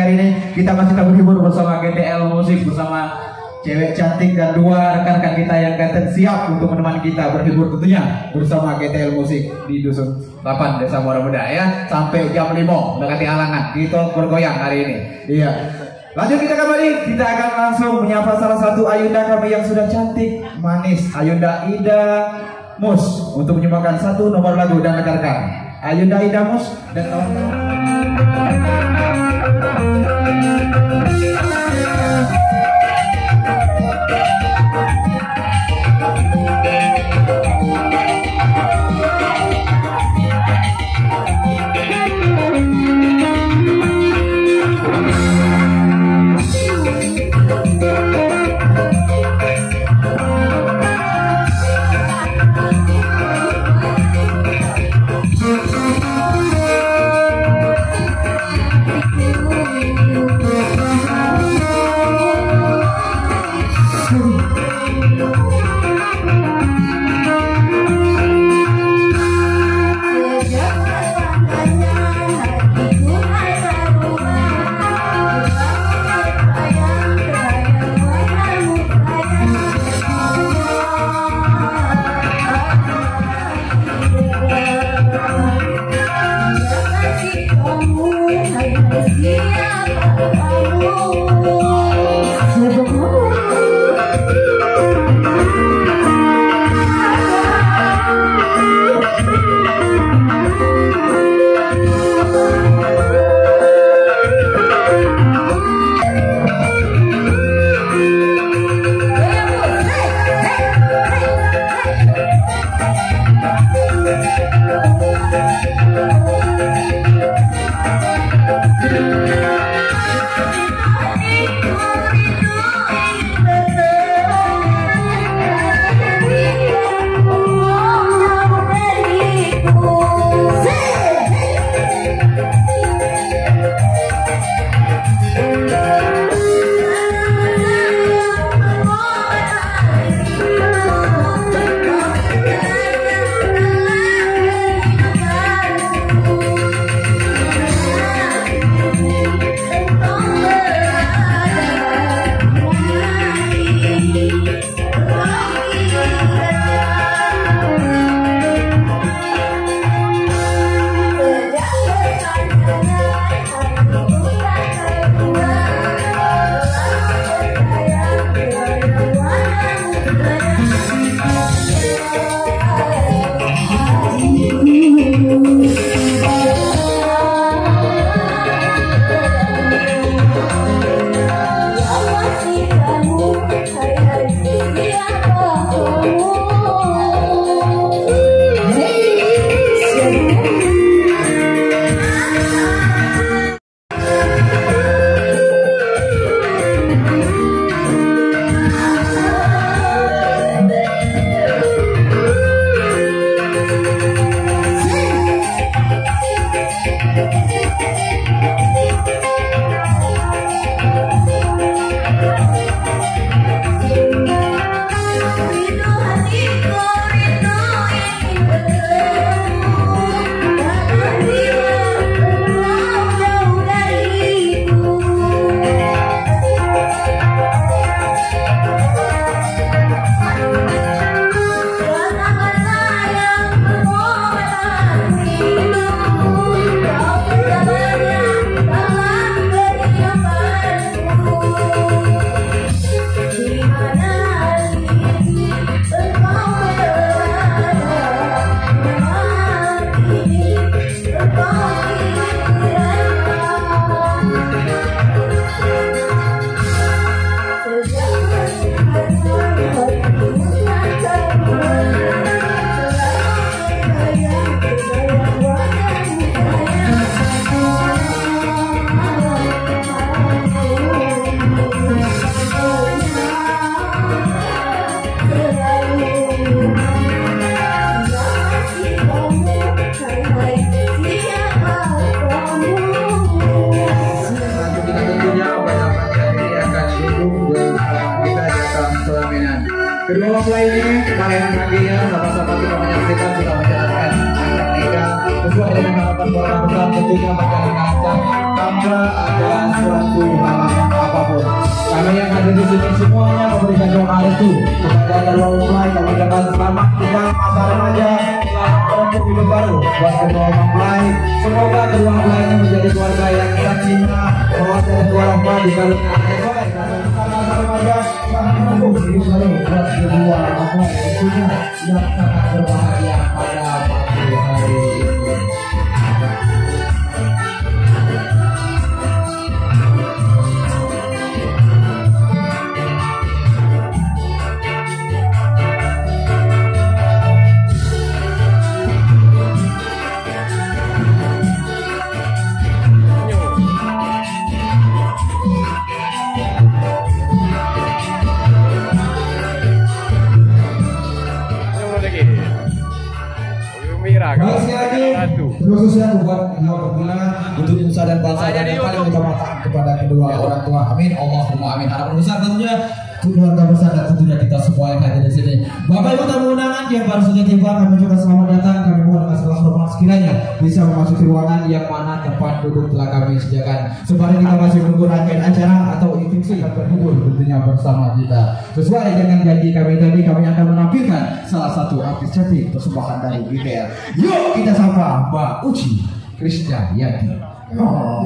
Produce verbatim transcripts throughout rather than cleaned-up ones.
hari ini kita masih terhibur bersama G T L Musik, bersama cewek cantik dan dua rekan-rekan kita yang ganteng siap untuk menemani kita berhibur tentunya bersama G T L Musik di Dusun delapan Desa Muara Muda ya, sampai jam lima mendekati halangan kita bergoyang hari ini. Iya. Lanjut kita kembali, kita akan langsung menyapa salah satu ayunda kami yang sudah cantik, manis, Ayunda Ida Mus, untuk menyumbangkan satu nomor lagu dan rekan-rekan. Ayunda Ida Mus dan kawan-kawan. Kedua mempelai ini kalian bahagia, sama-sama kita menyaksikan sudah menjalankan akad nikah sesuai dengan harapan keluarga besar, tentunya berjalan lancar tanpa ada suatu halangan apapun. Kami yang ada di sini semuanya memberikan doa restu kepada kedua mempelai. Kami ucapkan selamat tinggal masa remaja, selamat menempuh hidup baru buat kedua mempelai. Semoga kedua mempelainya menjadi keluarga yang kita cinta, mewakili kedua mempelai di kalung sesuai masa remaja, selamat menempuh hidup baru buat kedua mempelai tentunya yang sangat berbahagia pada pagi hari ini. Sekali lagi, khususnya buat yang berguna untuk nusa dan bangsa dan yang paling minta maaf kepada kedua orang tua. Amin, Allahumma amin. Harapan besar tentunya keluarga besar dan tentunya kita semua yang hadir di sini. Bapak Ibu tamu undangan yang baru saja tiba, kami ucapkan selamat datang. Kami mohon dengan segala hormat sekiranya bisa memasuki ruangan yang mana tempat duduk telah kami sediakan. Sembari kita masih menunggu rangkaian acara atau instruksi akan berhubung tentunya bersama kita. Sesuai dengan janji kami tadi, kami akan menampilkan salah satu artis cantik persembahan dari B T L. Yuk kita sapa Mbak Uci Krisdayanti. Oh,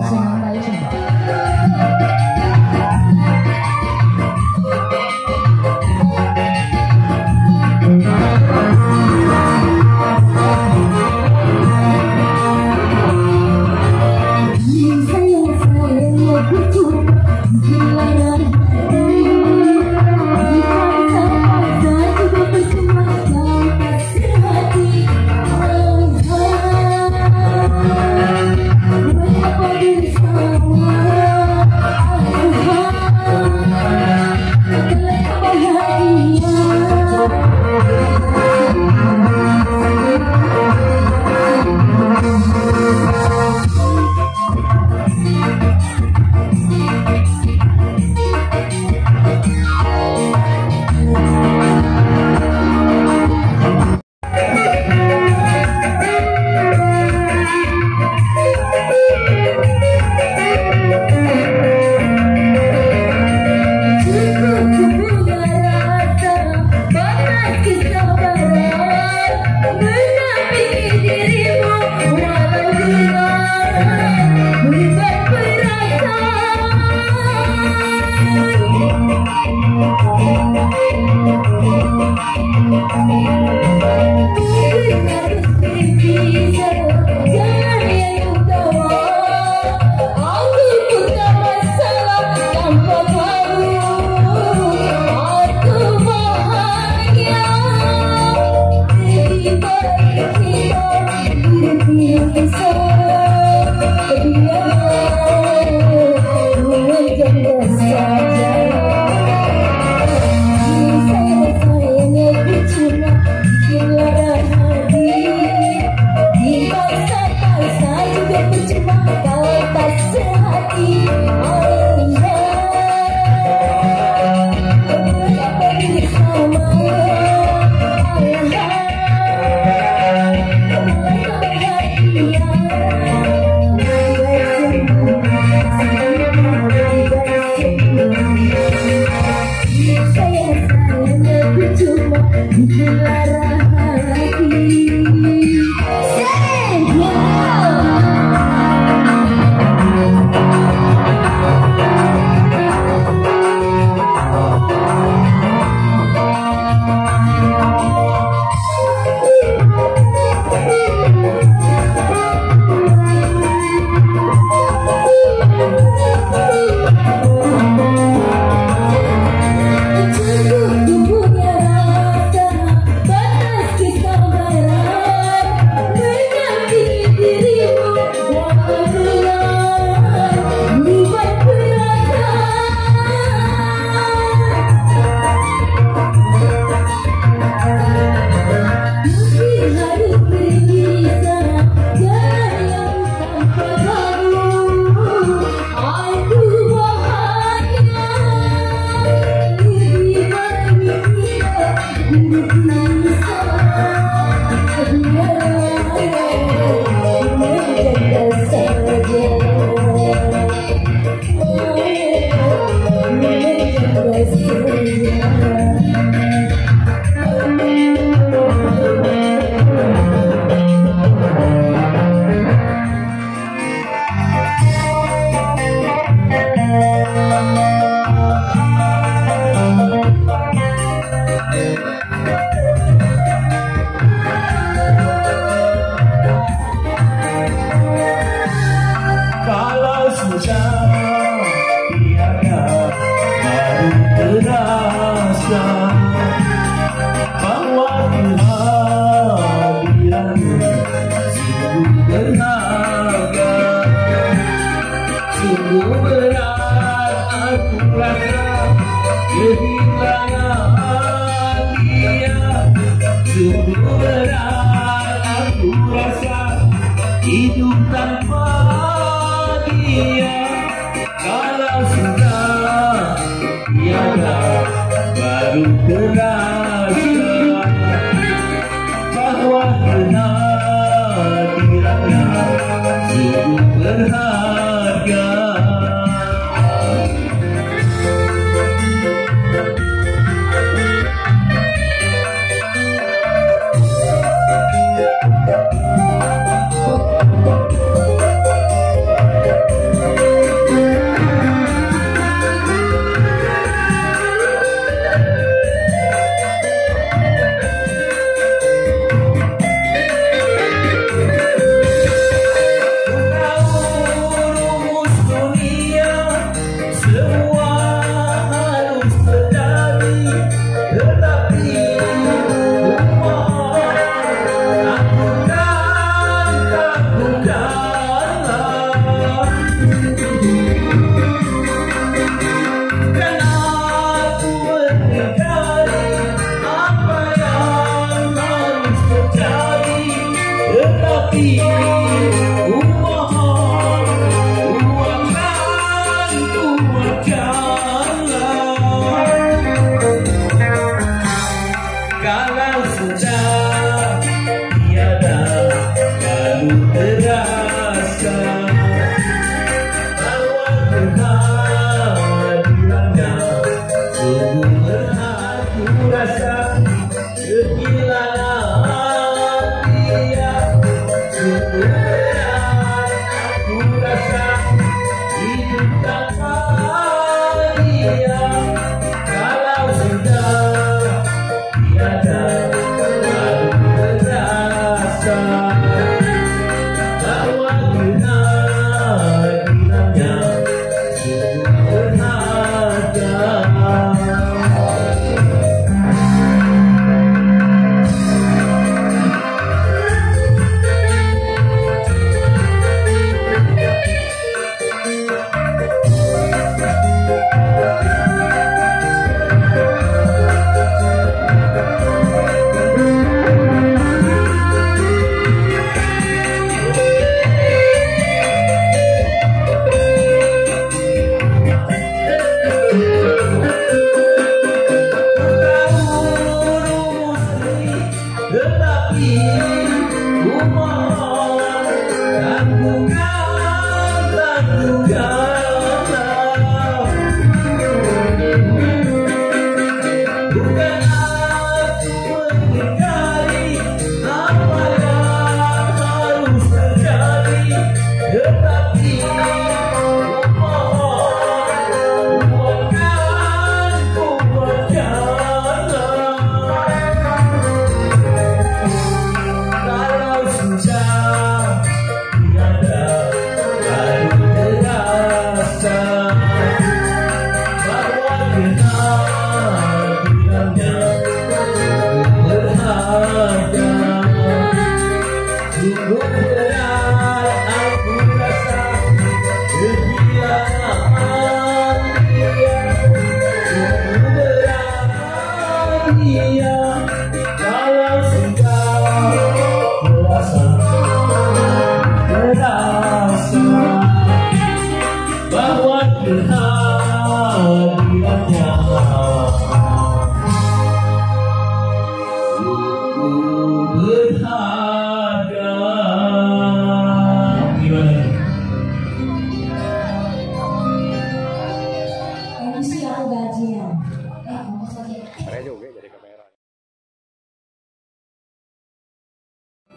sudah tiada baru terasa bahwa kehadiranmu sungguh berharga. Sungguh berat aku rasa kehilangan dia. Sungguh berat aku rasa hidup tanpa dia. Kalau sudah tiada baru terasa bahwa kehadirannya sungguh berharga.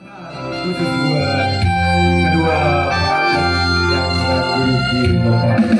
Khusus buat kedua yang sudah di